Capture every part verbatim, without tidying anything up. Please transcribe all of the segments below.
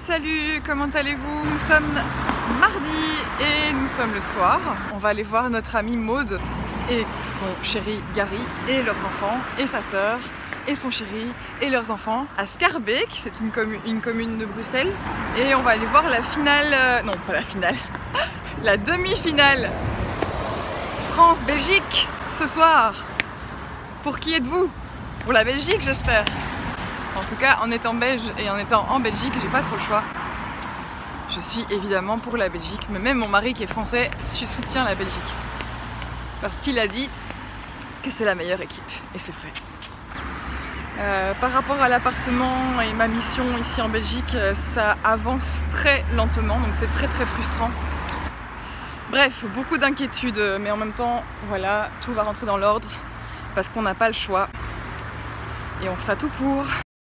salut, comment allez-vous? Nous sommes mardi et nous sommes le soir. On va aller voir notre amie Maude et son chéri Gary et leurs enfants et sa sœur et son chéri et leurs enfants à Schaerbeek, c'est une, commu une commune de Bruxelles. Et on va aller voir la finale, euh, non pas la finale, la demi-finale France-Belgique ce soir. Pour qui êtes-vous? Pour la Belgique, j'espère. En tout cas, en étant belge et en étant en Belgique, j'ai pas trop le choix. Je suis évidemment pour la Belgique, mais même mon mari qui est français soutient la Belgique. Parce qu'il a dit que c'est la meilleure équipe, et c'est vrai. Euh, par rapport à l'appartement et ma mission ici en Belgique, ça avance très lentement, donc c'est très très frustrant. Bref, beaucoup d'inquiétudes, mais en même temps, voilà, tout va rentrer dans l'ordre, parce qu'on n'a pas le choix. Et on fera tout pour.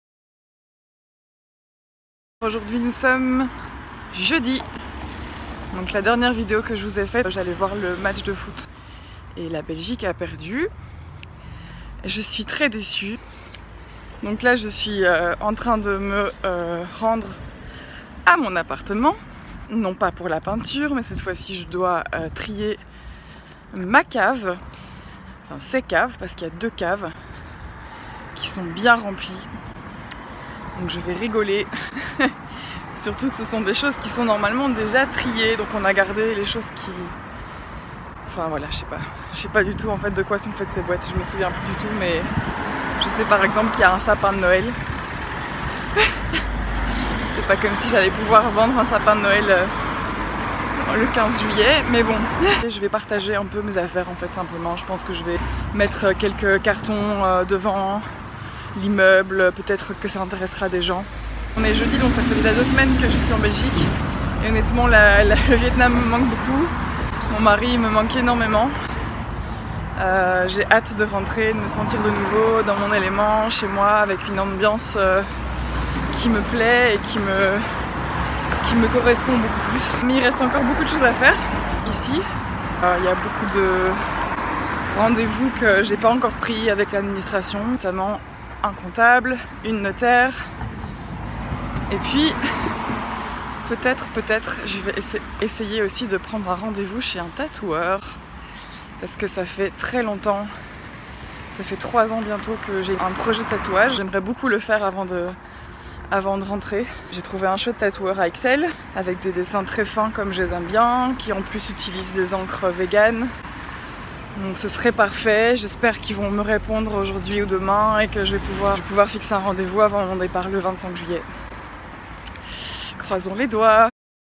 Aujourd'hui nous sommes jeudi, donc la dernière vidéo que je vous ai faite, j'allais voir le match de foot et la Belgique a perdu. Je suis très déçue. Donc là je suis euh, en train de me euh, rendre à mon appartement, non pas pour la peinture, mais cette fois-ci je dois euh, trier ma cave, enfin ces caves, parce qu'il y a deux caves qui sont bien remplies. Donc je vais rigoler, surtout que ce sont des choses qui sont normalement déjà triées, donc on a gardé les choses qui... Enfin voilà, je sais pas, je sais pas du tout en fait de quoi sont faites ces boîtes, je me souviens plus du tout, mais je sais par exemple qu'il y a un sapin de Noël. C'est pas comme si j'allais pouvoir vendre un sapin de Noël euh, le quinze juillet, mais bon. Je vais partager un peu mes affaires en fait simplement, je pense que je vais mettre quelques cartons euh, devant l'immeuble, peut-être que ça intéressera des gens. On est jeudi, donc ça fait déjà deux semaines que je suis en Belgique et honnêtement la, la, le Vietnam me manque beaucoup, mon mari me manque énormément. Euh, j'ai hâte de rentrer, de me sentir de nouveau dans mon élément, chez moi, avec une ambiance euh, qui me plaît et qui me, qui me correspond beaucoup plus. Mais il reste encore beaucoup de choses à faire ici. Euh, il y a beaucoup de rendez-vous que j'ai pas encore pris avec l'administration, notamment un comptable, une notaire, et puis peut-être, peut-être, je vais essa essayer aussi de prendre un rendez-vous chez un tatoueur, parce que ça fait très longtemps, ça fait trois ans bientôt que j'ai un projet de tatouage. J'aimerais beaucoup le faire avant de, avant de rentrer. J'ai trouvé un chouette tatoueur à Excel, avec des dessins très fins comme je les aime bien, qui en plus utilisent des encres véganes. Donc ce serait parfait, j'espère qu'ils vont me répondre aujourd'hui ou demain et que je vais pouvoir, je vais pouvoir fixer un rendez-vous avant mon départ le vingt-cinq juillet. Croisons les doigts.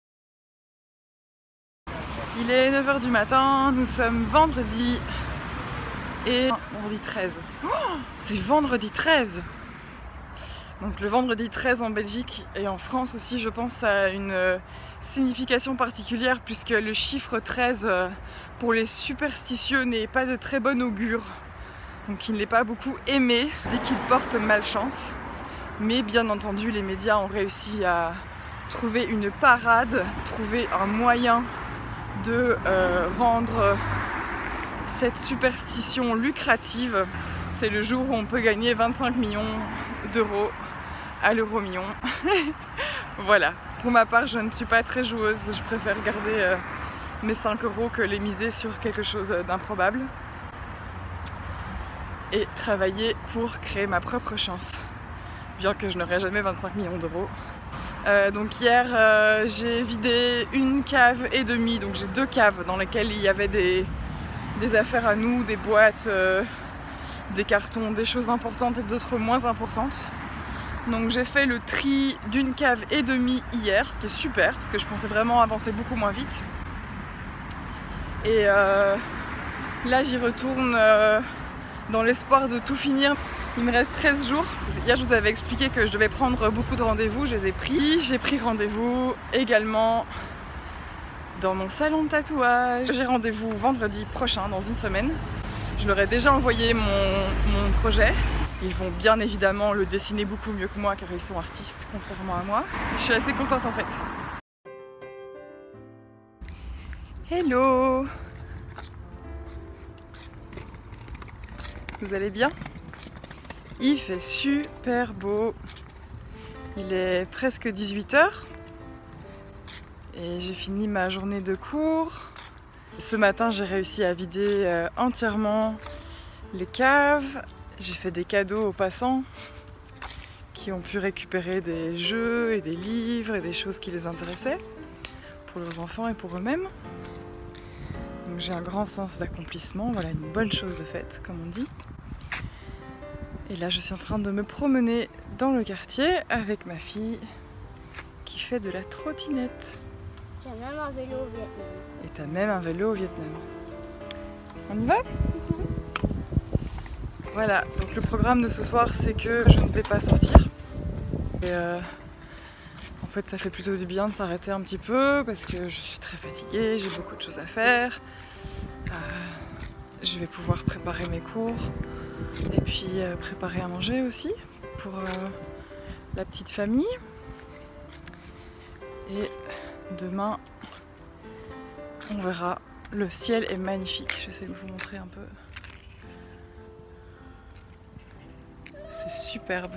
Il est neuf heures du matin, nous sommes vendredi et vendredi treize. Oh, c'est vendredi treize! Donc le vendredi treize en Belgique et en France aussi, je pense, a une signification particulière puisque le chiffre treize pour les superstitieux n'est pas de très bon augure. Donc il ne l'est pas beaucoup aimé, dit qu'il porte malchance. Mais bien entendu, les médias ont réussi à trouver une parade, trouver un moyen de euh, rendre cette superstition lucrative. C'est le jour où on peut gagner vingt-cinq millions d'euros à l'euro million. Voilà, pour ma part je ne suis pas très joueuse, je préfère garder euh, mes cinq euros que les miser sur quelque chose d'improbable et travailler pour créer ma propre chance, bien que je n'aurai jamais vingt-cinq millions d'euros. Euh, donc hier euh, j'ai vidé une cave et demie, donc j'ai deux caves dans lesquelles il y avait des, des affaires à nous, des boîtes, euh, des cartons, des choses importantes et d'autres moins importantes. Donc j'ai fait le tri d'une cave et demie hier, ce qui est super parce que je pensais vraiment avancer beaucoup moins vite. Et euh, là j'y retourne euh, dans l'espoir de tout finir. Il me reste treize jours. Hier je vous avais expliqué que je devais prendre beaucoup de rendez-vous, je les ai pris. J'ai pris rendez-vous également dans mon salon de tatouage. J'ai rendez-vous vendredi prochain, dans une semaine. Je leur ai déjà envoyé mon, mon projet. Ils vont bien évidemment le dessiner beaucoup mieux que moi car ils sont artistes, contrairement à moi. Je suis assez contente en fait. Hello! Vous allez bien? Il fait super beau. Il est presque dix-huit heures. Et j'ai fini ma journée de cours. Ce matin, j'ai réussi à vider euh, entièrement les caves. J'ai fait des cadeaux aux passants qui ont pu récupérer des jeux et des livres et des choses qui les intéressaient pour leurs enfants et pour eux-mêmes. Donc j'ai un grand sens d'accomplissement, voilà une bonne chose de faite, comme on dit. Et là, je suis en train de me promener dans le quartier avec ma fille qui fait de la trottinette. J'ai même un vélo au Vietnam. Et t'as même un vélo au Vietnam. On y va? Voilà, donc le programme de ce soir, c'est que je ne vais pas sortir. Et euh, en fait, ça fait plutôt du bien de s'arrêter un petit peu parce que je suis très fatiguée, j'ai beaucoup de choses à faire. Euh, je vais pouvoir préparer mes cours et puis euh, préparer à manger aussi pour euh, la petite famille. Et demain, on verra. Le ciel est magnifique. J'essaie de vous montrer un peu. C'est superbe.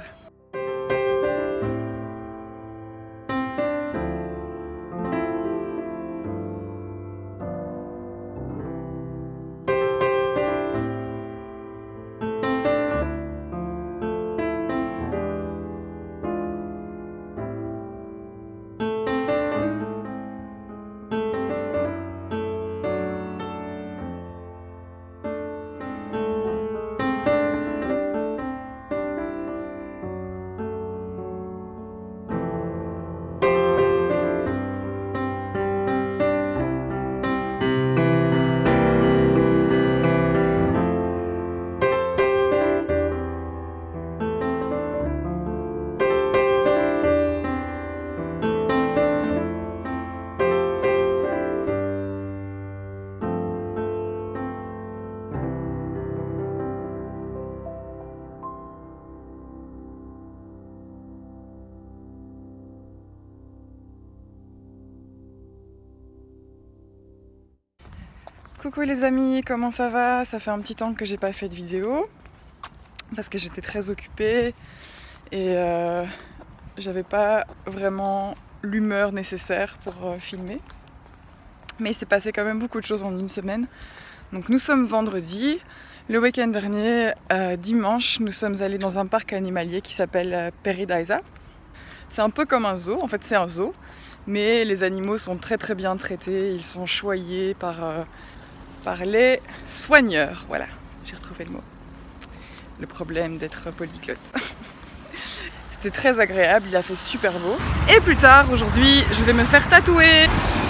Coucou les amis, comment ça va? Ça fait un petit temps que j'ai pas fait de vidéo parce que j'étais très occupée et euh, j'avais pas vraiment l'humeur nécessaire pour euh, filmer. Mais il s'est passé quand même beaucoup de choses en une semaine. Donc nous sommes vendredi. Le week-end dernier, euh, dimanche, nous sommes allés dans un parc animalier qui s'appelle euh, Paradisa. C'est un peu comme un zoo, en fait c'est un zoo, mais les animaux sont très très bien traités, ils sont choyés par... Euh, par les soigneurs. Voilà, j'ai retrouvé le mot. Le problème d'être polyglotte. C'était très agréable, il a fait super beau. Et plus tard, aujourd'hui, je vais me faire tatouer.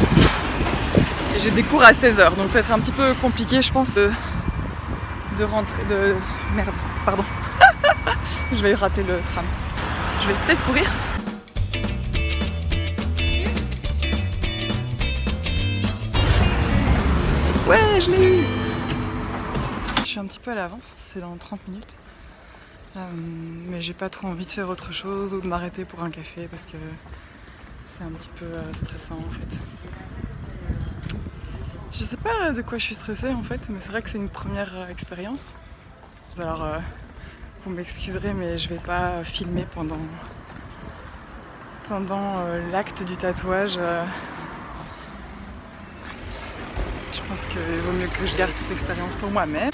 Et j'ai des cours à seize heures, donc ça va être un petit peu compliqué, je pense, de, de rentrer... de... Merde, pardon. Je vais rater le tram. Je vais peut-être courir. Ouais, je l'ai eu! Je suis un petit peu à l'avance, c'est dans trente minutes. Euh, mais j'ai pas trop envie de faire autre chose ou de m'arrêter pour un café parce que c'est un petit peu euh, stressant en fait. Je sais pas de quoi je suis stressée en fait, mais c'est vrai que c'est une première euh, expérience. Alors, euh, vous m'excuserez, mais je vais pas filmer pendant, pendant euh, l'acte du tatouage. Euh, Je pense qu'il vaut mieux que je garde cette expérience pour moi-même.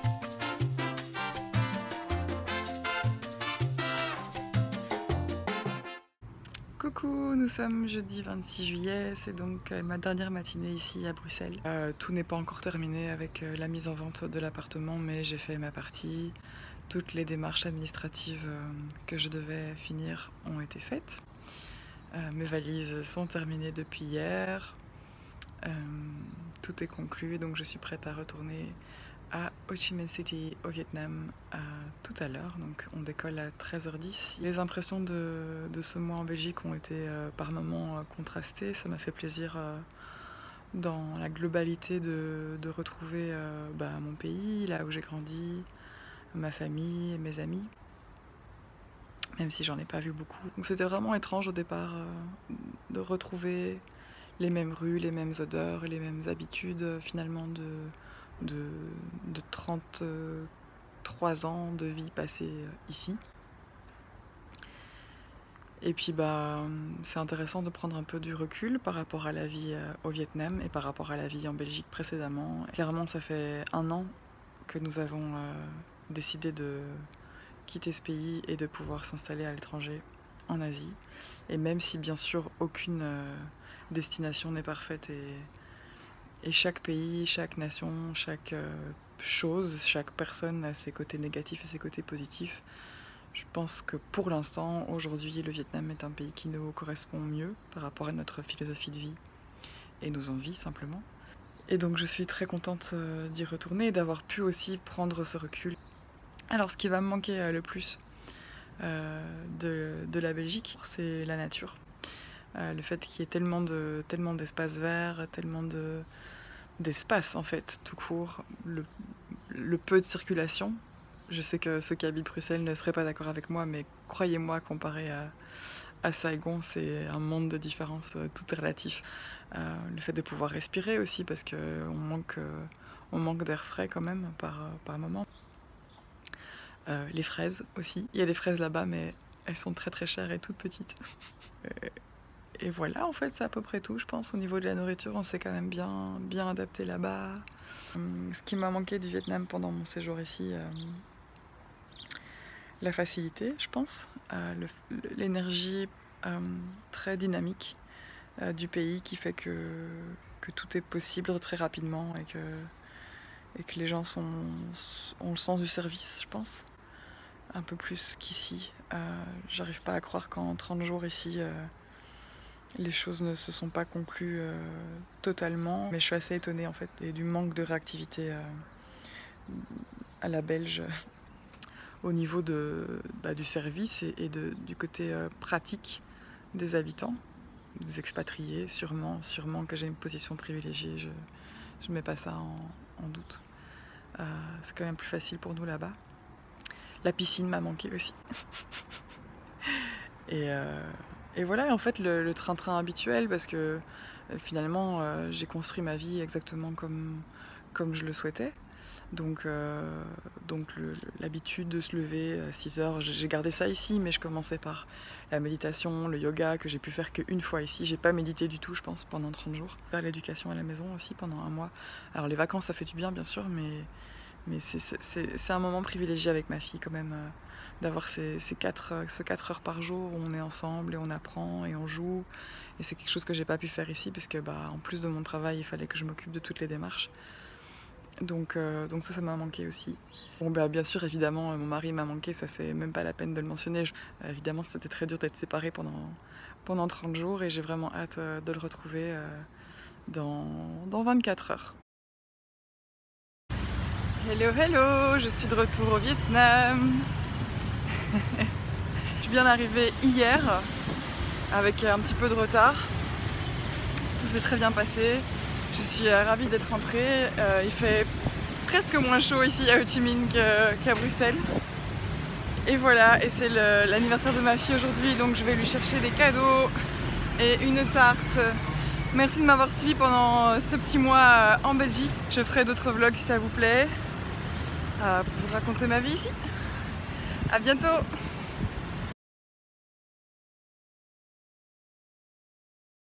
Coucou, nous sommes jeudi vingt-six juillet, c'est donc ma dernière matinée ici à Bruxelles. Euh, tout n'est pas encore terminé avec la mise en vente de l'appartement, mais j'ai fait ma partie. Toutes les démarches administratives que je devais finir ont été faites. Euh, mes valises sont terminées depuis hier. Euh, tout est conclu, donc je suis prête à retourner à Ho Chi Minh City au Vietnam à tout à l'heure. Donc on décolle à treize heures dix. Les impressions de, de ce mois en Belgique ont été euh, par moments euh, contrastées. Ça m'a fait plaisir euh, dans la globalité de, de retrouver euh, bah, mon pays, là où j'ai grandi, ma famille et mes amis. Même si j'en ai pas vu beaucoup. Donc c'était vraiment étrange au départ euh, de retrouver les mêmes rues, les mêmes odeurs, les mêmes habitudes euh, finalement de, de, de trente-trois ans de vie passée euh, ici. Et puis bah, c'est intéressant de prendre un peu du recul par rapport à la vie au Vietnam et par rapport à la vie en Belgique précédemment. Clairement, ça fait un an que nous avons euh, décidé de quitter ce pays et de pouvoir s'installer à l'étranger, en Asie. Et même si bien sûr aucune euh, destination n'est parfaite et, et chaque pays, chaque nation, chaque euh, chose, chaque personne a ses côtés négatifs et ses côtés positifs, je pense que pour l'instant, aujourd'hui, le Vietnam est un pays qui nous correspond mieux par rapport à notre philosophie de vie et nos envies simplement. Et donc je suis très contente d'y retourner et d'avoir pu aussi prendre ce recul. Alors ce qui va me manquer le plus euh, de, de la Belgique, c'est la nature. Euh, le fait qu'il y ait tellement de, tellement d'espaces verts, tellement de, d'espace en fait, tout court, le, le peu de circulation. Je sais que ceux qui habitent Bruxelles ne seraient pas d'accord avec moi, mais croyez-moi, comparé à, à Saigon, c'est un monde de différence, euh, tout est relatif. Euh, le fait de pouvoir respirer aussi, parce qu'on manque, euh, on manque d'air frais quand même par, par moment. Euh, les fraises aussi. Il y a des fraises là-bas, mais elles sont très très chères et toutes petites. Et voilà, en fait, c'est à peu près tout, je pense. Au niveau de la nourriture, on s'est quand même bien, bien adapté là-bas. Ce qui m'a manqué du Vietnam pendant mon séjour ici, euh, la facilité, je pense, euh, l'énergie euh, très dynamique euh, du pays qui fait que, que tout est possible très rapidement et que, et que les gens sont, ont le sens du service, je pense, un peu plus qu'ici. Euh, j'arrive pas à croire qu'en trente jours ici, euh, les choses ne se sont pas conclues euh, totalement, mais je suis assez étonnée en fait et du manque de réactivité euh, à la belge au niveau de, bah, du service et, et de, du côté euh, pratique des habitants, des expatriés, sûrement, sûrement que j'ai une position privilégiée, je ne mets pas ça en, en doute. Euh, c'est quand même plus facile pour nous là-bas. La piscine m'a manqué aussi. et, euh, et voilà, en fait, le train-train habituel, parce que euh, finalement, euh, j'ai construit ma vie exactement comme, comme je le souhaitais. Donc, euh, donc l'habitude de se lever à six heures, j'ai gardé ça ici, mais je commençais par la méditation, le yoga, que j'ai pu faire qu'une fois ici. J'ai pas médité du tout, je pense, pendant trente jours. Faire l'éducation à la maison aussi pendant un mois. Alors les vacances, ça fait du bien, bien sûr, mais, mais c'est un moment privilégié avec ma fille quand même, euh, d'avoir ces, ces, quatre, ces quatre heures par jour où on est ensemble et on apprend et on joue. Et c'est quelque chose que j'ai pas pu faire ici, puisque bah, en plus de mon travail, il fallait que je m'occupe de toutes les démarches. Donc, euh, donc ça, ça m'a manqué aussi. Bon, bah, bien sûr, évidemment, mon mari m'a manqué, ça c'est même pas la peine de le mentionner. Je, euh, évidemment, c'était très dur d'être séparés pendant, pendant trente jours et j'ai vraiment hâte euh, de le retrouver euh, dans, dans vingt-quatre heures. Hello, hello, je suis de retour au Vietnam. Je suis bien arrivée hier avec un petit peu de retard. Tout s'est très bien passé. Je suis ravie d'être rentrée. Euh, il fait presque moins chaud ici à Ho Chi Minh qu'à Bruxelles. Et voilà, et c'est l'anniversaire de ma fille aujourd'hui, donc je vais lui chercher des cadeaux et une tarte. Merci de m'avoir suivi pendant ce petit mois en Belgique. Je ferai d'autres vlogs si ça vous plaît, euh, pour vous raconter ma vie ici. À bientôt!